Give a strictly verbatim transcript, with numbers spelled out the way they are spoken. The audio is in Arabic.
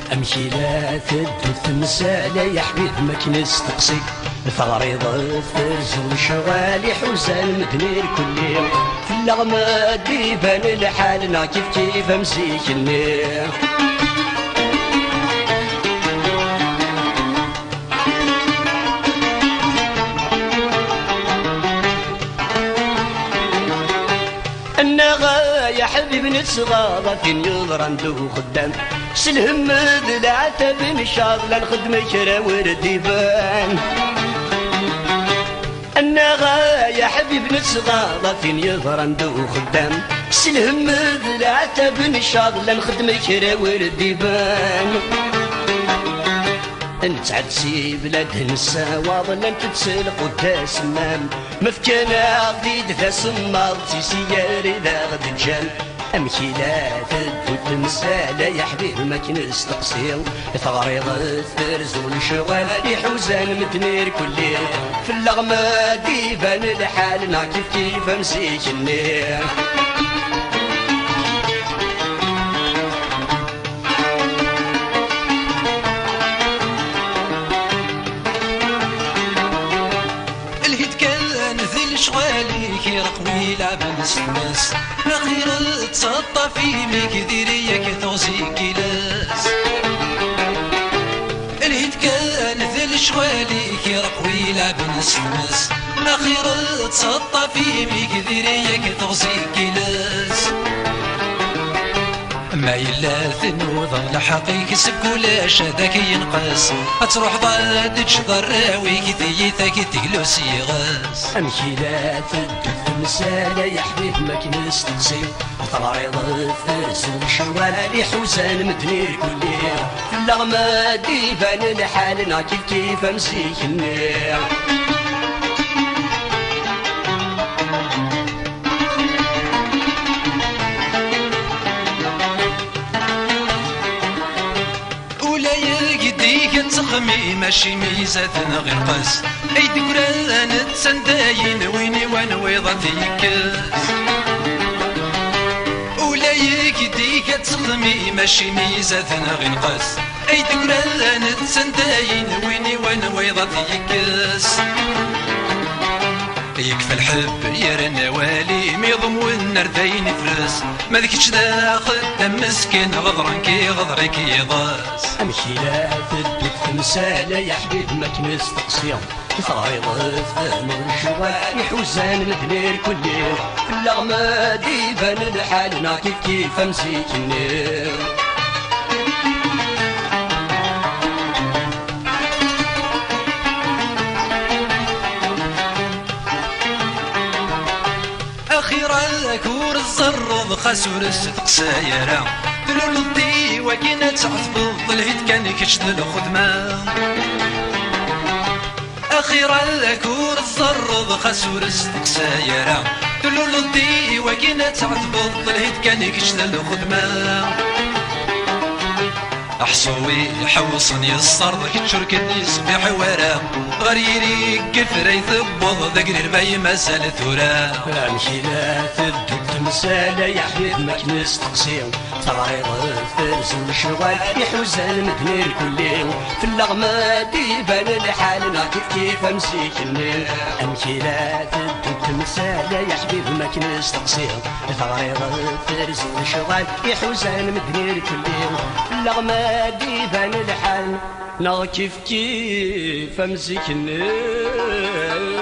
امشي لا تدو تمسالة يا حبيب ما كنس تقصي ثغريضة فرز وشغالي حوزان مدنير كل يوم في اللغمة ديبان الحالنا كيف كيف امسيك النير النغا يا حبيب نتصغى في النظر عنده خدام سلهم ذلعتب مشاغلة الخدمة كرا ورديبان النغا يا حبيب نتصغى في النظر عنده خدام سلهم ذلعتب مشاغلة الخدمة كرا ورديبان نتعد سي بلاد نسا واضلا تتسلق وتسمام مفكنا غديد ذا صمال سياري ذا غد جان امشي لا تدو تمسالة يا حبيب ما كنس تقصير ثغريضة فرز والشغال يحوزان متنير كل يوم في اللغمة ديبان الحالنا كيف كيف امسيك النير شغالي كي رقمي لعب نسمس اخيرا تسطى في ميك ديريا كي تغزي كيلاس الهيد كان ذل شغالي كي رقمي لعب نسمس اخيرا تسطى في ميك ديريا كي تغزي كيلاس ما إلا ثنوض لحقيك سكولاش هذاك ينقص تروح ضادج ضراوي كثيتك تقلوس يغاس امشي لا تدو تمسالة يا حبيب ما كنس تقصي طريضة فرس وشوالي حوزان مدنير كل يوم في اللغمة ديبان الحالنا كيف كيف امسيك النير تخمي ماشي ميزة غير قاس اي دقران تسنداين ويني وانويضة تيكاس ولا يكديك تخمي ماشي ميزة غير قاس اي دقران تسنداين ويني وانويضة تيكاس يكفى الحب يرن والي ميضم والنردين فرس ما ذكش داخل دم مسكين غضران كي غضرك يضاس امشي لا تدو تمسالة يا حبيب ما كنس تقصير ثغريضة فهم الشغال يحوزان مدنير كل يوم في اللغمة ديبان الحالنا كيف كيف امسيك النير كور الزرض خاسور الستقسايرة دلول الضي وكينا تعتبض الهيد كان كشد الخدمة أخيرا كور الزرض خاسور الستقسايرة دلول الضي وكينا تعتبض الهيد كان كشد الخدمة أحصوي حوصني الصرض كتشركني صبيح ورا غريري كفري ثبض ذقري رباي مسألة ثورا امشي لا تدو تمسالة يا حبيب ما كنس تقصير طريضة فرس وشغال يحوزان مدنير كل يوم في اللغمة ديبان الحالنا كيف كيف امسيك النير امشي لا تدو تمسالة يا حبيب ما كنس تقصير طريضة فرس وشغال يحوزان مدنير كل يوم في اللغمة ديبان الحال نا كيف كيف امسيك النير